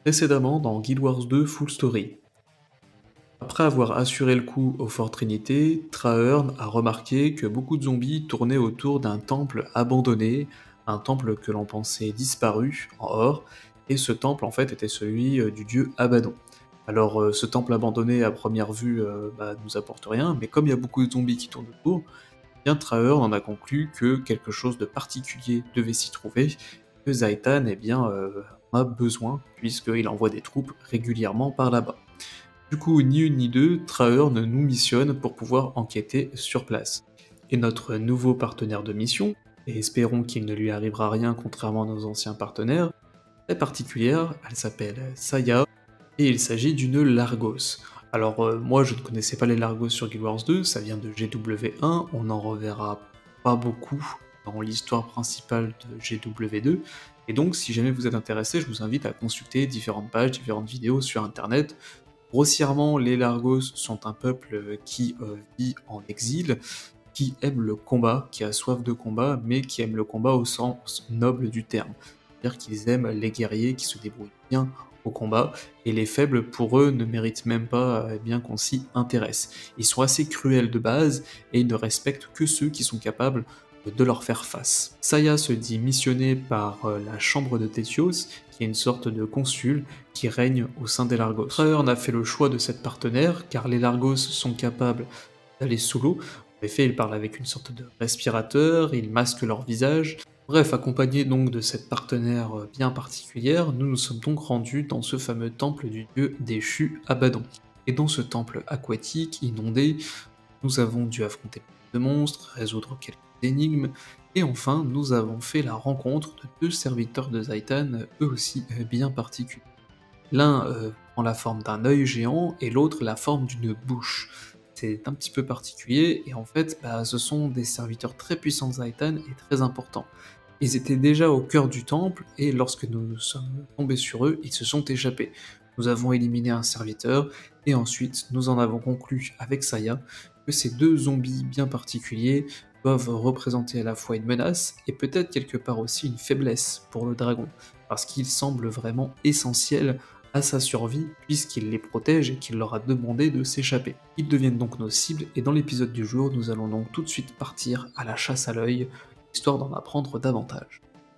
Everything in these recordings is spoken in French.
Précédemment dans Guild Wars 2 Full Story. Après avoir assuré le coup au Fort Trinité, Trahearn a remarqué que beaucoup de zombies tournaient autour d'un temple abandonné, un temple que l'on pensait disparu en or, et ce temple en fait était celui du dieu Abaddon. Alors ce temple abandonné à première vue nous apporte rien, mais comme il y a beaucoup de zombies qui tournent autour, eh bien Trahearn en a conclu que quelque chose de particulier devait s'y trouver, que Zaitan en a besoin, puisqu'il envoie des troupes régulièrement par là-bas. Du coup, ni une ni deux, Trahearn nous missionne pour pouvoir enquêter sur place. Et notre nouveau partenaire de mission, et espérons qu'il ne lui arrivera rien contrairement à nos anciens partenaires, est particulière, elle s'appelle Saya, et il s'agit d'une Largos. Alors moi je ne connaissais pas les Largos sur Guild Wars 2, ça vient de GW1, on n'en reverra pas beaucoup dans l'histoire principale de GW2, et donc si jamais vous êtes intéressé, je vous invite à consulter différentes pages, différentes vidéos sur internet. Grossièrement, les Largos sont un peuple qui vit en exil, qui aime le combat, qui a soif de combat, mais qui aime le combat au sens noble du terme. C'est-à-dire qu'ils aiment les guerriers qui se débrouillent bien au combat, et les faibles, pour eux, ne méritent même pas bien qu'on s'y intéresse. Ils sont assez cruels de base, et ils ne respectent que ceux qui sont capables de leur faire face. Saya se dit missionnée par la chambre de Thétios, qui est une sorte de consul qui règne au sein des Largos. Trahearn a fait le choix de cette partenaire, car les Largos sont capables d'aller sous l'eau. En effet, ils parlent avec une sorte de respirateur, ils masquent leur visage. Bref, accompagnés donc de cette partenaire bien particulière, nous nous sommes donc rendus dans ce fameux temple du dieu déchu Abaddon. Et dans ce temple aquatique, inondé, nous avons dû affronter de monstres, résoudre quelques énigmes, et enfin nous avons fait la rencontre de deux serviteurs de Zaitan, eux aussi bien particuliers. L'un prend la forme d'un œil géant, et l'autre la forme d'une bouche. C'est un petit peu particulier, et en fait, ce sont des serviteurs très puissants de Zaitan et très importants. Ils étaient déjà au cœur du temple, et lorsque nous sommes tombés sur eux, ils se sont échappés. Nous avons éliminé un serviteur, et ensuite nous en avons conclu avec Saya que ces deux zombies bien particuliers doivent représenter à la fois une menace, et peut-être quelque part aussi une faiblesse pour le dragon, parce qu'ils semblent vraiment essentiels à sa survie, puisqu'il les protège et qu'il leur a demandé de s'échapper. Ils deviennent donc nos cibles, et dans l'épisode du jour, nous allons donc tout de suite partir à la chasse à l'œil, histoire d'en apprendre davantage.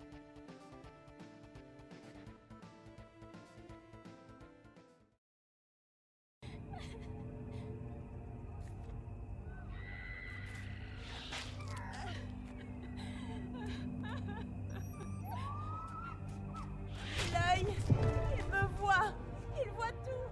L'œil, il me voit, il voit tout.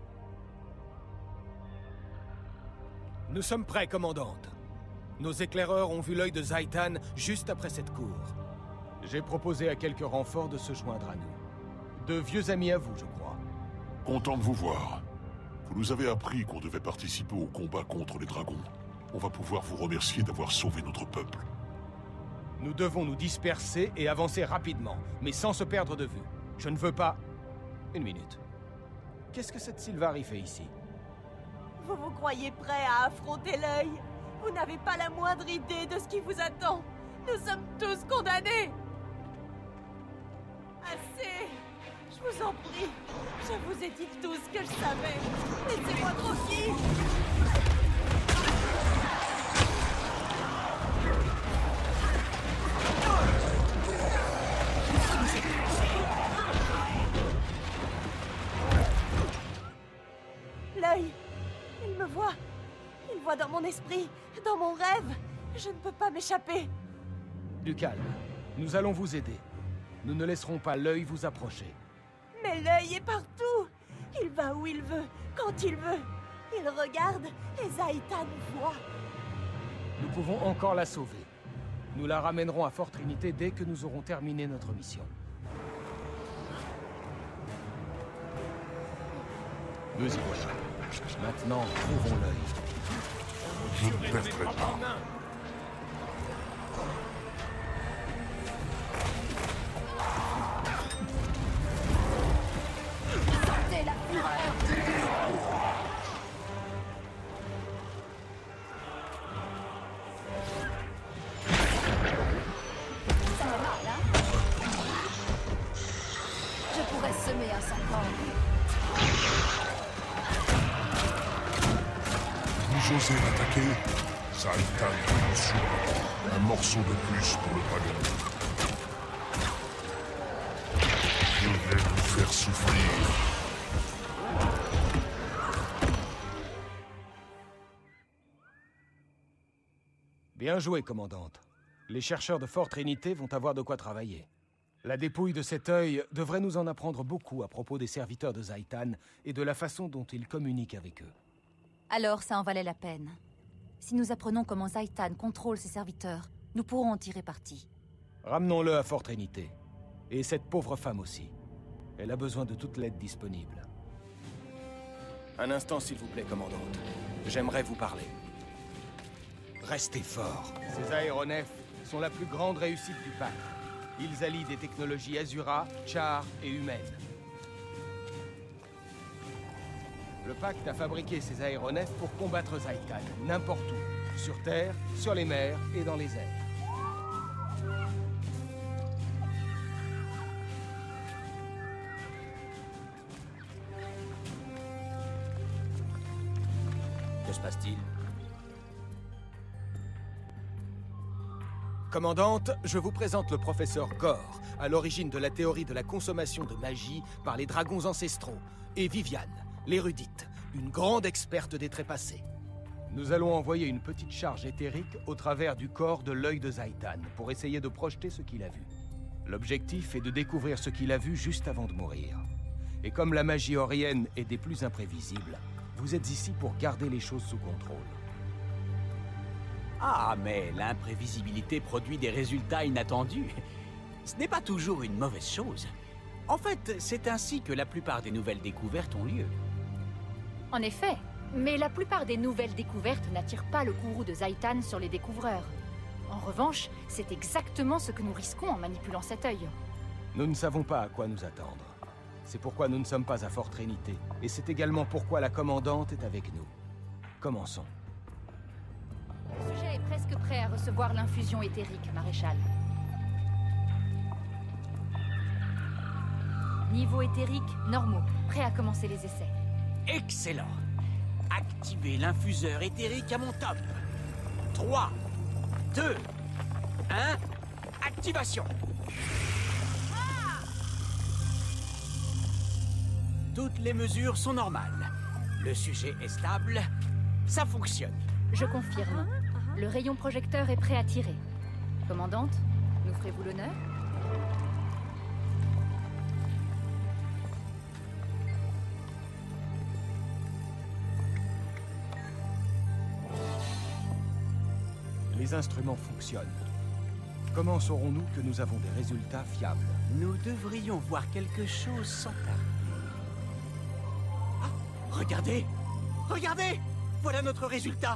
Nous sommes prêts, commandante. Nos éclaireurs ont vu l'œil de Zaitan juste après cette cour. J'ai proposé à quelques renforts de se joindre à nous. De vieux amis à vous, je crois. Content de vous voir. Vous nous avez appris qu'on devait participer au combat contre les dragons. On va pouvoir vous remercier d'avoir sauvé notre peuple. Nous devons nous disperser et avancer rapidement, mais sans se perdre de vue. Je ne veux pas... Une minute. Qu'est-ce que cette Sylvari fait ici? Vous vous croyez prêt à affronter l'œil? Vous n'avez pas la moindre idée de ce qui vous attend. Nous sommes tous condamnés. Assez. Je vous en prie. Je vous ai dit tout ce que je savais. Laissez-moi tranquille. L'œil, il me voit. Il voit dans mon esprit, dans mon rêve. Je ne peux pas m'échapper. Du calme. Nous allons vous aider. Nous ne laisserons pas l'œil vous approcher. Mais l'œil est partout. Il va où il veut, quand il veut. Il regarde et Zaitan voit. Nous pouvons encore la sauver. Nous la ramènerons à Fort Trinité dès que nous aurons terminé notre mission. Nous y voilà. Maintenant, trouvons l'œil. Je ne perdrai pas. Sentez la fureur. Ça va mal, hein? Je pourrais semé à 100 ans. Vous osez m'attaquer? Zaitan vous soumet. Un morceau de plus pour le dragon. Je vais vous faire souffrir. Bien joué, commandante. Les chercheurs de Fort Trinité vont avoir de quoi travailler. La dépouille de cet œil devrait nous en apprendre beaucoup à propos des serviteurs de Zaitan et de la façon dont ils communiquent avec eux. Alors ça en valait la peine. Si nous apprenons comment Zaitan contrôle ses serviteurs, nous pourrons en tirer parti. Ramenons-le à Fort Trinité. Et cette pauvre femme aussi. Elle a besoin de toute l'aide disponible. Un instant, s'il vous plaît, commandante. J'aimerais vous parler. Restez fort. Ces aéronefs sont la plus grande réussite du pacte. Ils allient des technologies Azura, Char et humaines. Le pacte a fabriqué ces aéronefs pour combattre Zaitan, n'importe où. Sur Terre, sur les mers et dans les airs. Que se passe-t-il? Commandante, je vous présente le professeur Gore, à l'origine de la théorie de la consommation de magie par les dragons ancestraux, et Viviane, l'érudite, une grande experte des trépassés. Nous allons envoyer une petite charge éthérique au travers du corps de l'œil de Zaitan pour essayer de projeter ce qu'il a vu. L'objectif est de découvrir ce qu'il a vu juste avant de mourir. Et comme la magie aurienne est des plus imprévisibles, vous êtes ici pour garder les choses sous contrôle. Ah, mais l'imprévisibilité produit des résultats inattendus. Ce n'est pas toujours une mauvaise chose. En fait, c'est ainsi que la plupart des nouvelles découvertes ont lieu. En effet, mais la plupart des nouvelles découvertes n'attirent pas le courroux de Zaitan sur les découvreurs. En revanche, c'est exactement ce que nous risquons en manipulant cet œil. Nous ne savons pas à quoi nous attendre. C'est pourquoi nous ne sommes pas à Fort Trinité. Et c'est également pourquoi la commandante est avec nous. Commençons. Le sujet est presque prêt à recevoir l'infusion éthérique, Maréchal. Niveau éthérique, normaux. Prêt à commencer les essais. Excellent. Activez l'infuseur éthérique à mon top. 3, 2, 1, activation. Toutes les mesures sont normales. Le sujet est stable. Ça fonctionne. Je confirme. Le rayon projecteur est prêt à tirer. Commandante, nous ferez-vous l'honneur? Les instruments fonctionnent. Comment saurons-nous que nous avons des résultats fiables? Nous devrions voir quelque chose sans tarder. Ah, regardez! Regardez! Voilà notre résultat!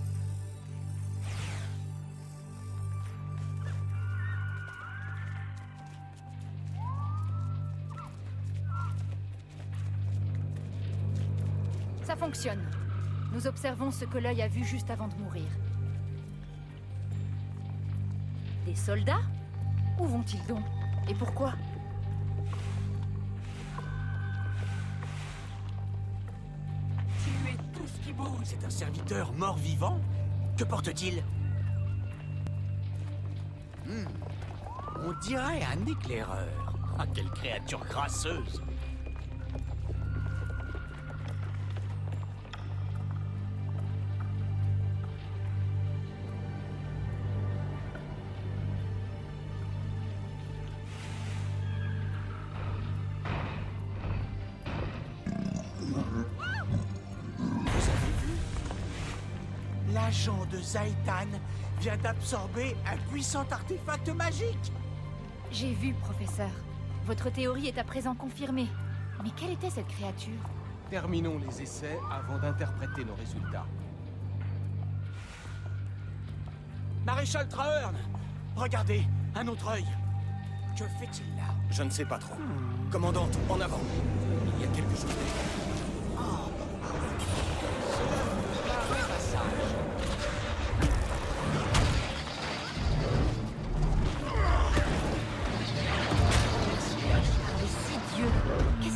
Ça fonctionne. Nous observons ce que l'œil a vu juste avant de mourir. Des soldats? Où vont-ils donc? Et pourquoi? Tuez tout ce qui bouge! C'est un serviteur mort-vivant? Que porte-t-il? On dirait un éclaireur. Ah, quelle créature grasseuse! L'agent de Zaitan vient d'absorber un puissant artefact magique. J'ai vu, professeur. Votre théorie est à présent confirmée. Mais quelle était cette créature? Terminons les essais avant d'interpréter nos résultats. Maréchal Trahearn! Regardez, un autre œil. Que fait-il là? Je ne sais pas trop. Commandante, en avant. Il y a quelque chose. Dieu, qu'est-ce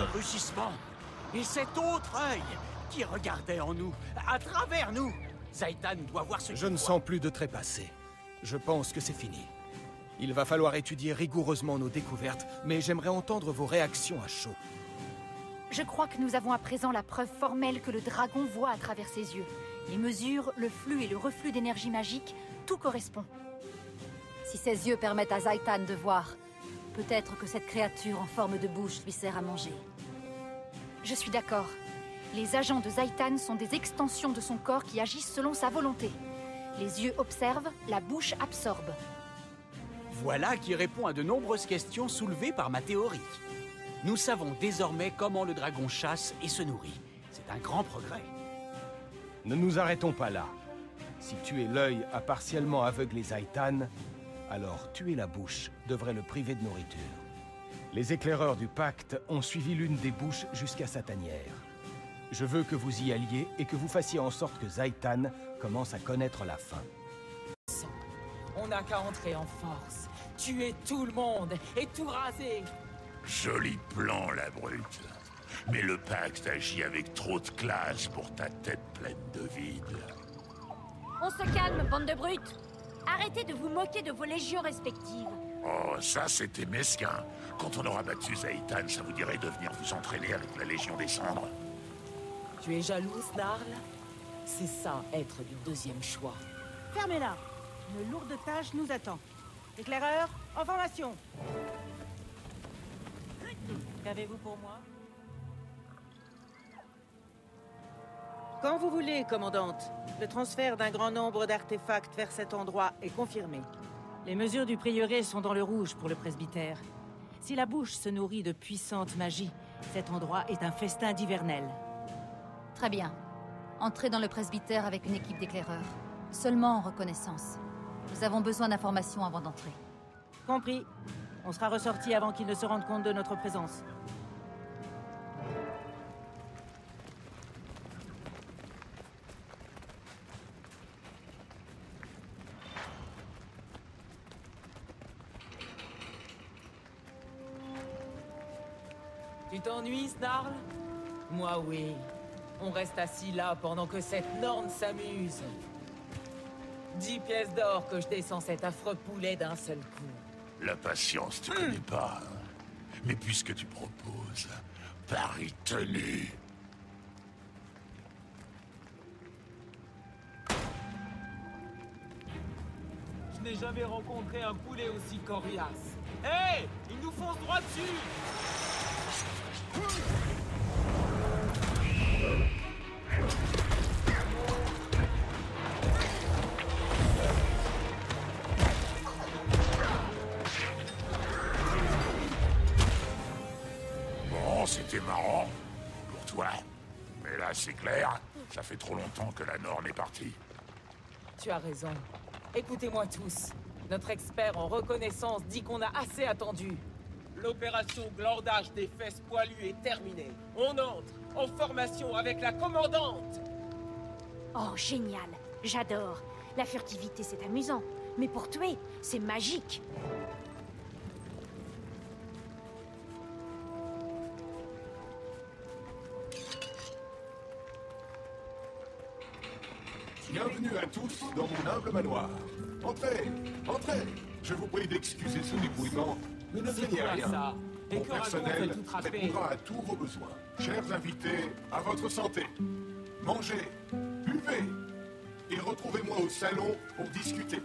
rugissement. Et cet autre œil qui regardait en nous, à travers nous. Zaitan doit voir ce... Je ne sens plus de trépassé. Je pense que c'est fini. Il va falloir étudier rigoureusement nos découvertes, mais j'aimerais entendre vos réactions à chaud. Je crois que nous avons à présent la preuve formelle que le dragon voit à travers ses yeux. Les mesures, le flux et le reflux d'énergie magique, tout correspond. Si ses yeux permettent à Zaitan de voir, peut-être que cette créature en forme de bouche lui sert à manger. Je suis d'accord. Les agents de Zaitan sont des extensions de son corps qui agissent selon sa volonté. Les yeux observent, la bouche absorbe. Voilà qui répond à de nombreuses questions soulevées par ma théorie. Nous savons désormais comment le dragon chasse et se nourrit. C'est un grand progrès. Ne nous arrêtons pas là. Si tuer l'œil a partiellement aveuglé Zaitan, alors tuer la bouche devrait le priver de nourriture. Les éclaireurs du pacte ont suivi l'une des bouches jusqu'à sa tanière. Je veux que vous y alliez et que vous fassiez en sorte que Zaitan commence à connaître la faim. On n'a qu'à entrer en force, tuer tout le monde et tout raser. Joli plan, la brute. Mais le pacte agit avec trop de classe pour ta tête pleine de vide. On se calme, bande de brutes. Arrêtez de vous moquer de vos légions respectives. Oh, ça c'était mesquin. Quand on aura battu Zaitan, ça vous dirait de venir vous entraîner avec la Légion des Cendres? Tu es jaloux, Snarl? C'est ça, être du deuxième choix. Fermez-la. Une lourde tâche nous attend. Éclaireur, en formation. Qu'avez-vous pour moi? Quand vous voulez, commandante. Le transfert d'un grand nombre d'artefacts vers cet endroit est confirmé. Les mesures du prieuré sont dans le rouge pour le presbytère. Si la bouche se nourrit de puissante magie, cet endroit est un festin d'hivernel. Très bien. Entrez dans le presbytère avec une équipe d'éclaireurs. Seulement en reconnaissance. Nous avons besoin d'informations avant d'entrer. Compris. On sera ressorti avant qu'ils ne se rendent compte de notre présence. Tu t'ennuies, Snarl? Moi, oui. On reste assis là pendant que cette norne s'amuse. 10 pièces d'or que je descends cet affreux poulet d'un seul coup. La patience, tu connais pas. Hein. Mais puisque tu proposes, pari tenu. Je n'ai jamais rencontré un poulet aussi coriace. Hé! Il nous fonce droit dessus! Bon, c'était marrant. Pour toi. Mais là, c'est clair. Ça fait trop longtemps que la Norne est partie. Tu as raison. Écoutez-moi tous. Notre expert en reconnaissance dit qu'on a assez attendu. L'opération glandage des fesses poilues est terminée. On entre en formation avec la commandante. Oh, génial. J'adore. La furtivité, c'est amusant. Mais pour tuer, c'est magique. Bienvenue à tous dans mon humble manoir. Entrez, entrez. Je vous prie d'excuser ce débrouillement. Ne ne craignez quoi, rien. ça? Et Mon que Ragon personnel fait tout trapper? répondra à tous vos besoins. Chers invités, à votre santé. Mangez, buvez et retrouvez-moi au salon pour discuter.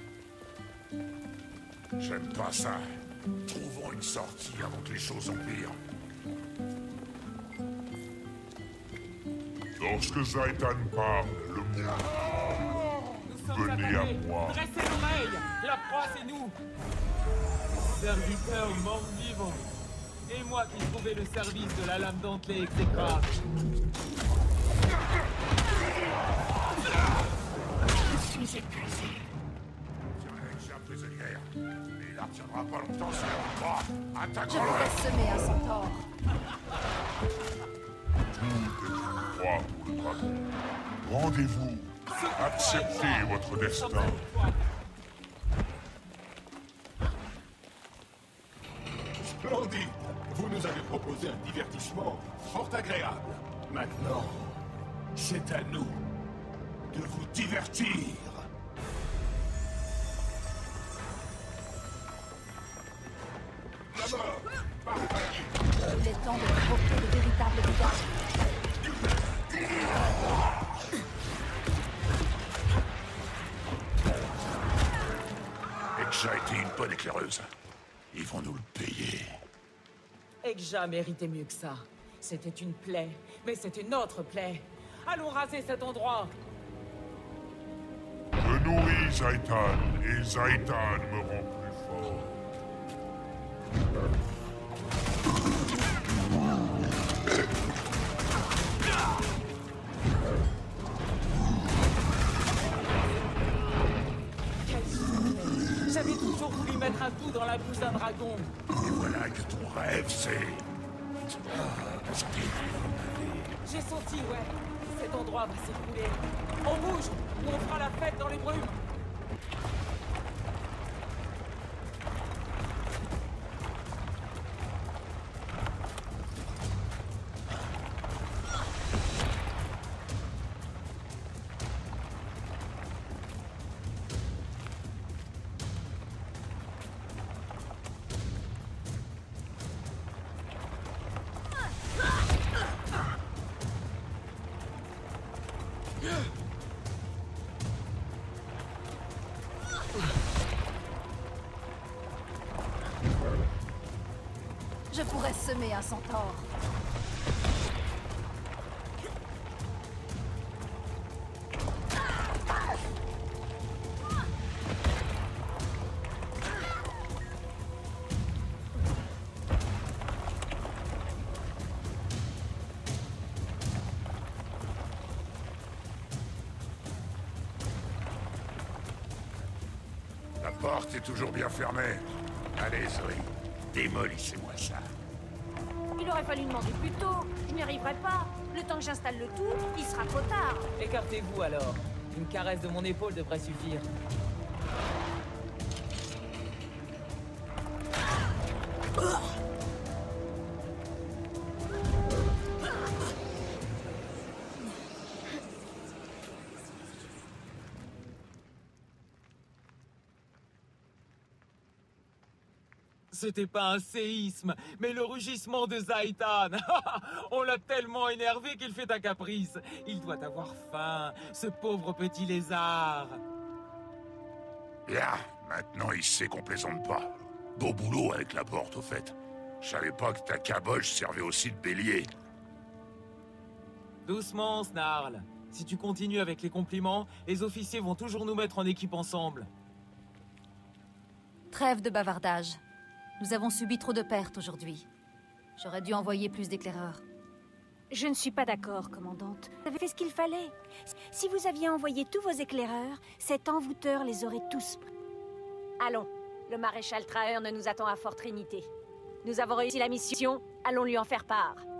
J'aime pas ça. Trouvons une sortie avant que les choses empirent. Lorsque Zaitan parle, le monde... Nous sommes Venez à attaqués. moi. Dressez l'oreille. La proie, c'est nous. Serviteur mort-vivant. Et moi qui trouvais le service de la lame dentelée exécrable. Je suis épuisé. J'ai un prisonnière, mais il ne tiendra pas longtemps sur la croix. Je vous Attaquons-le. laisse semer un centaure. Tout est une croix pour le dragon. Rendez-vous. Acceptez votre destin. Splendide. Vous nous avez proposé un divertissement fort agréable. Maintenant, c'est à nous de vous divertir. Il est temps de provoquer de véritables dégâts. Exa a été une bonne éclaireuse. Ils vont nous le payer. Exa méritait mieux que ça. C'était une plaie, mais c'était notre plaie. Allons raser cet endroit. Je nourris Zaitan, et Zaitan me rend plus fort. J'avais toujours voulu mettre un coup dans la bouche d'un dragon. Et voilà que ton rêve, c'est... J'ai senti, ouais. Cet endroit va s'écrouler. On bouge ou on fera la fête dans les brumes. Je pourrais semer un centaure. La porte est toujours bien fermée. Allez, Zoé, démolissez-moi ça. Il aurait fallu demander plus tôt. Je n'y arriverai pas. Le temps que j'installe le tout, il sera trop tard. Écartez-vous alors. Une caresse de mon épaule devrait suffire. C'était pas un séisme, mais le rugissement de Zaitan. On l'a tellement énervé qu'il fait un caprice. Il doit avoir faim, ce pauvre petit lézard. Bien, maintenant il sait qu'on plaisante pas. Beau boulot avec la porte, au fait. Je savais pas que ta caboche servait aussi de bélier. Doucement, Snarl. Si tu continues avec les compliments, les officiers vont toujours nous mettre en équipe ensemble. Trêve de bavardage. Nous avons subi trop de pertes aujourd'hui. J'aurais dû envoyer plus d'éclaireurs. Je ne suis pas d'accord, commandante. Vous avez fait ce qu'il fallait. Si vous aviez envoyé tous vos éclaireurs, cet envoûteur les aurait tous pris. Allons, le maréchal Trahern nous attend à Fort Trinité. Nous avons réussi la mission, allons lui en faire part.